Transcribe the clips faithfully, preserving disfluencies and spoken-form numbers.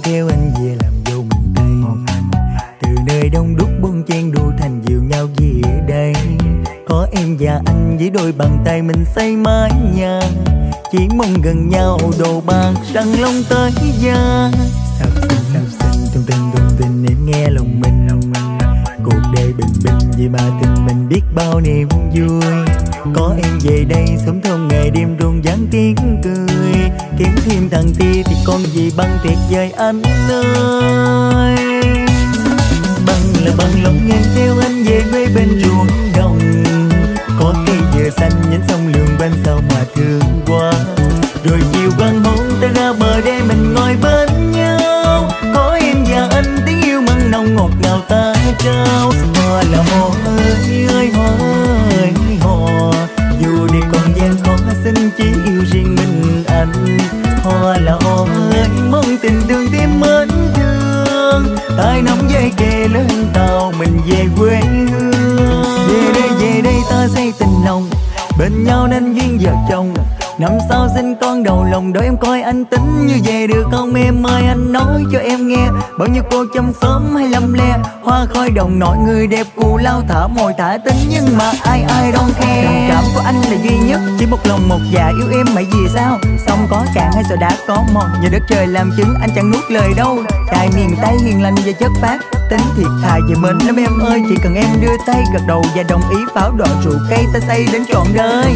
theo anh về làm dâu miền Tây. Từ nơi đông đúc bon chen đua thành dìu nhau về đây. Có em và anh với đôi bàn tay mình xây mái nhà, chỉ mong gần nhau đồ bạc răng long tới da. Sao xinh sao xinh tung tình tung tình em nghe lòng mình. Cuộc đời bình bình vì mà tình mình biết bao niềm vui. Có em về đây sớm thâu ngày đêm rộn ràng tiếng cười. Kiếm thêm thằng tia thì con gì bằng tuyệt vời anh ơi. Bằng là bằng lòng em theo anh về quê bên ruộng đồng. Có cây dừa xanh nhánh sông lường bên sao mà thương quá. Rồi chiều quang hôn ta ra bờ đê mình ngồi bên nhau. Có em và anh tiếng yêu mặn nồng ngọt ngào ta trao. Hoa là hoa ơi ơi hoa ơi hoa. Dù đi còn gian khó xin chỉ yêu riêng mình anh. Hoa là hoa ơi mong tình thương thêm mến thương. Tai nắm dây kề lên tàu mình về quê hương. Về đây về đây ta xây tình lòng, bên nhau nên duyên vợ chồng. Năm sau sinh con đầu lòng đợi em coi anh tính như về được không em ơi. Anh nói cho em nghe bao nhiêu cô trong xóm hay lăm le. Hoa khói đồng nổi người đẹp cù lao thả mồi thả tính. Nhưng mà ai ai don't care. Tình cảm của anh là duy nhất, chỉ một lòng một dạ yêu em mãi vì sao. Sông có cạn hay sỏi đá có mòn, nhờ đất trời làm chứng anh chẳng nuốt lời đâu. Tại miền Tây hiền lành và chất phát, tính thiệt thà về mến lắm em ơi. Chỉ cần em đưa tay gật đầu và đồng ý pháo đỏ rượu cây ta xây đến trọn đời.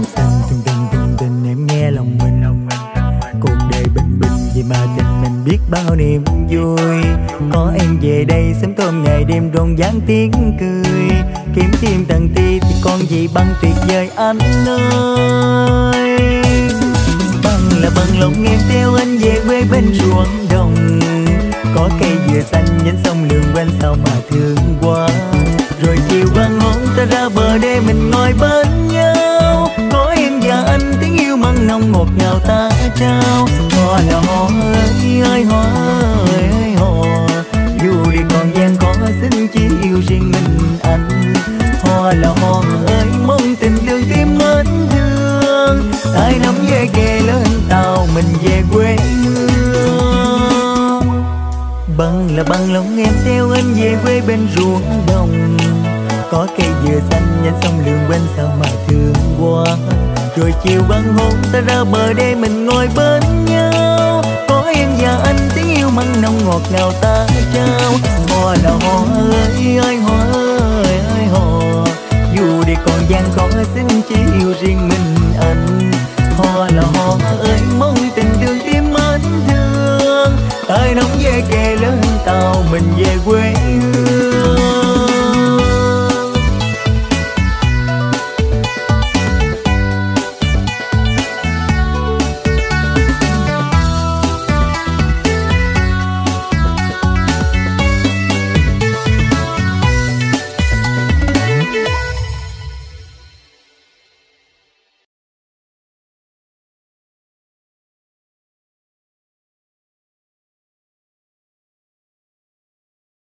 Em nghe lòng mình, cuộc đời bình bình vì mà tình mình biết bao niềm vui. Có em về đây sớm thơm ngày đêm rộn ràng tiếng cười. Kiếm thêm tầng ti thì con gì bằng tuyệt vời anh ơi. Bằng là bằng lòng em theo anh về quê bên ruộng đồng. Có cây dừa xanh nhánh sông lường bên sao mà thương quá. Rồi chiều quang hôn ta ra bờ đê mình ngồi bên nhau. Có em và anh tiếng yêu mặn nồng ngọt ngào ta trao. Hoa là hoa ơi ơi hoa ơi ơi hoa. Dù đi còn gian khó xin chỉ yêu riêng mình anh. Hoa là hoa ơi mong tình thương thêm mến thương. Tai nắm dây kề lên tàu mình về quê hương. Bằng là bằng lòng em theo anh về quê bên ruộng đồng. Có cây dừa xanh nhánh sông lường bên sao mà thương quá. Rồi chiều quang hôn ta ra bờ đê mình ngồi bên nhau. Có em và anh tiếng yêu mặn nồng ngọt ngào ta trao. Hoa là hoa ơi ơi hoa ơi ơi hoa. Dù đi còn gian khó xin chỉ yêu riêng mình anh. Hoa là hoa ơi mong tình thương thêm mến thương. Tai nóng dây kề lên tàu mình về quê